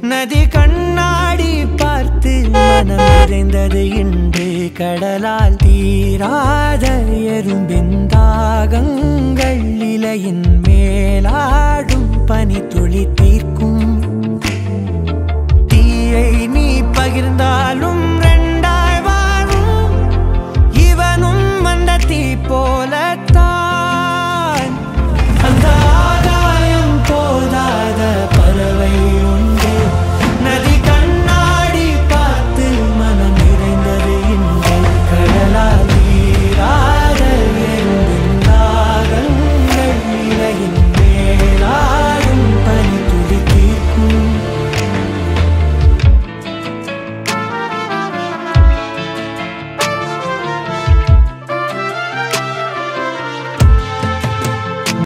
நதி கண்ணாடி பார்த்து மனம் நிறைந்தது இன்று கடலால் தீராத எறும்பின் தாகங்கள் இலையின் மேலாடும் பனி துளி தீர்க்கும்